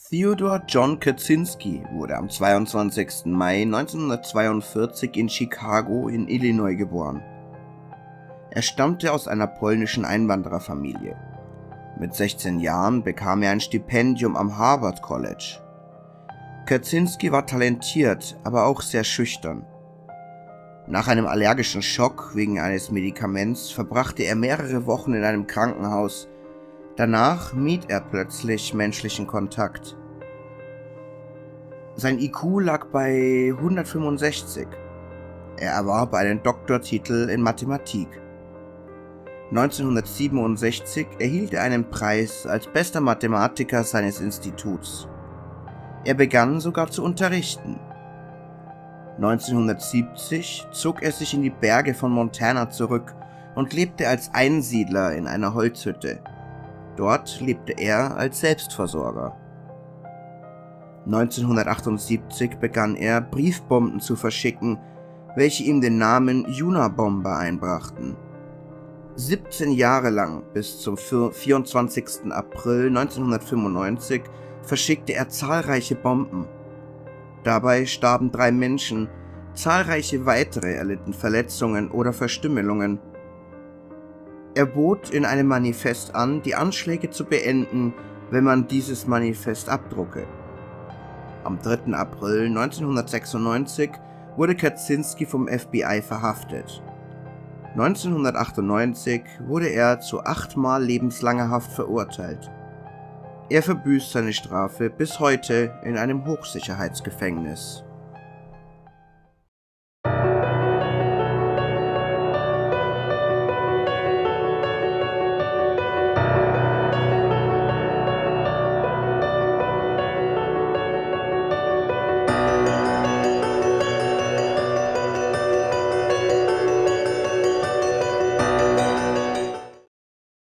Theodor John Kaczynski wurde am 22. Mai 1942 in Chicago in Illinois geboren. Er stammte aus einer polnischen Einwandererfamilie. Mit 16 Jahren bekam er ein Stipendium am Harvard College. Kaczynski war talentiert, aber auch sehr schüchtern. Nach einem allergischen Schock wegen eines Medikaments verbrachte er mehrere Wochen in einem Krankenhaus. Danach mied er plötzlich menschlichen Kontakt. Sein IQ lag bei 165. Er erwarb einen Doktortitel in Mathematik. 1967 erhielt er einen Preis als bester Mathematiker seines Instituts. Er begann sogar zu unterrichten. 1970 zog er sich in die Berge von Montana zurück und lebte als Einsiedler in einer Holzhütte. Dort lebte er als Selbstversorger. 1978 begann er, Briefbomben zu verschicken, welche ihm den Namen Unabomber einbrachten. 17 Jahre lang, bis zum 24. April 1995, verschickte er zahlreiche Bomben. Dabei starben 3 Menschen, zahlreiche weitere erlitten Verletzungen oder Verstümmelungen. Er bot in einem Manifest an, die Anschläge zu beenden, wenn man dieses Manifest abdrucke. Am 3. April 1996 wurde Kaczynski vom FBI verhaftet. 1998 wurde er zu 8-mal lebenslanger Haft verurteilt. Er verbüßt seine Strafe bis heute in einem Hochsicherheitsgefängnis.